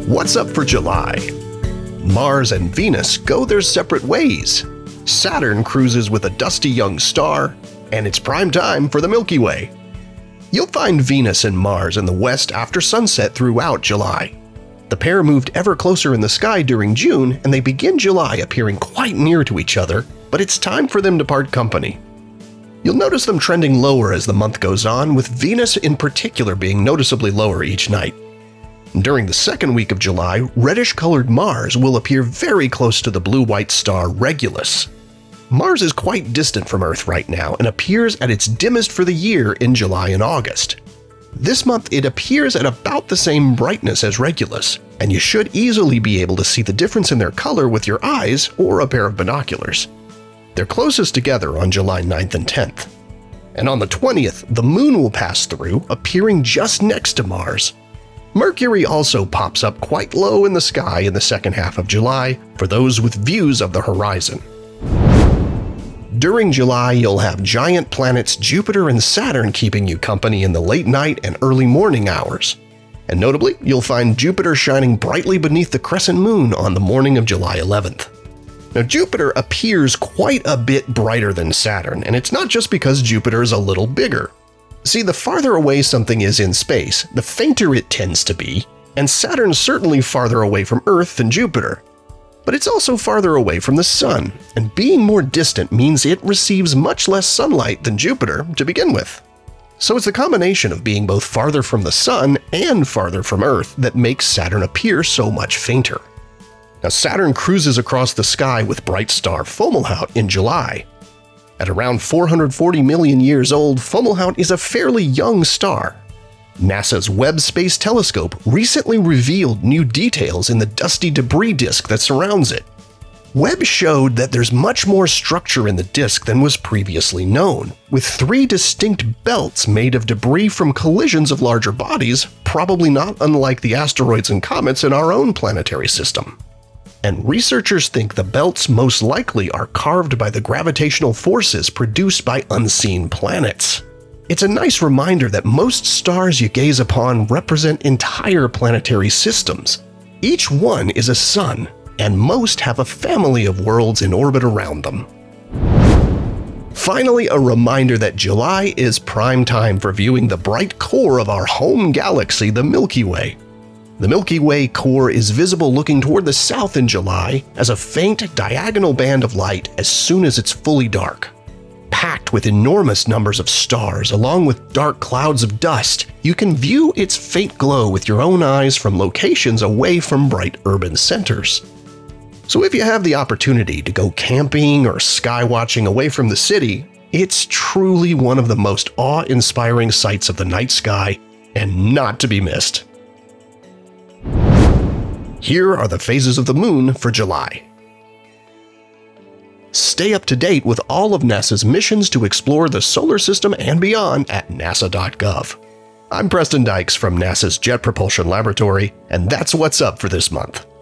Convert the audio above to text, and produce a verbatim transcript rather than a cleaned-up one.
What's up for July? Mars and Venus go their separate ways. Saturn cruises with a dusty young star, and it's prime time for the Milky Way. You'll find Venus and Mars in the west after sunset throughout July. The pair moved ever closer in the sky during June, and they begin July appearing quite near to each other, but it's time for them to part company. You'll notice them trending lower as the month goes on, with Venus in particular being noticeably lower each night. During the second week of July, reddish-colored Mars will appear very close to the blue-white star Regulus. Mars is quite distant from Earth right now and appears at its dimmest for the year in July and August. This month it appears at about the same brightness as Regulus, and you should easily be able to see the difference in their color with your eyes or a pair of binoculars. They're closest together on July ninth and tenth. And on the twentieth, the Moon will pass through, appearing just next to Mars. Mercury also pops up quite low in the sky in the second half of July for those with views of the horizon. During July, you'll have giant planets Jupiter and Saturn keeping you company in the late night and early morning hours. And notably, you'll find Jupiter shining brightly beneath the crescent moon on the morning of July eleventh. Now, Jupiter appears quite a bit brighter than Saturn, and it's not just because Jupiter is a little bigger. See, the farther away something is in space, the fainter it tends to be, and Saturn's certainly farther away from Earth than Jupiter. But it's also farther away from the Sun, and being more distant means it receives much less sunlight than Jupiter to begin with. So it's the combination of being both farther from the Sun and farther from Earth that makes Saturn appear so much fainter. Now, Saturn cruises across the sky with bright star Fomalhaut in July. At around four hundred forty million years old, Fomalhaut is a fairly young star. NASA's Webb Space Telescope recently revealed new details in the dusty debris disk that surrounds it. Webb showed that there's much more structure in the disk than was previously known, with three distinct belts made of debris from collisions of larger bodies, probably not unlike the asteroids and comets in our own planetary system. And researchers think the belts most likely are carved by the gravitational forces produced by unseen planets. It's a nice reminder that most stars you gaze upon represent entire planetary systems. Each one is a sun, and most have a family of worlds in orbit around them. Finally, a reminder that July is prime time for viewing the bright core of our home galaxy, the Milky Way. The Milky Way core is visible looking toward the south in July as a faint diagonal band of light as soon as it's fully dark. Packed with enormous numbers of stars along with dark clouds of dust, you can view its faint glow with your own eyes from locations away from bright urban centers. So if you have the opportunity to go camping or skywatching away from the city, it's truly one of the most awe-inspiring sights of the night sky and not to be missed. Here are the phases of the Moon for July. Stay up to date with all of NASA's missions to explore the solar system and beyond at nasa dot gov. I'm Preston Dykes from NASA's Jet Propulsion Laboratory, and that's what's up for this month.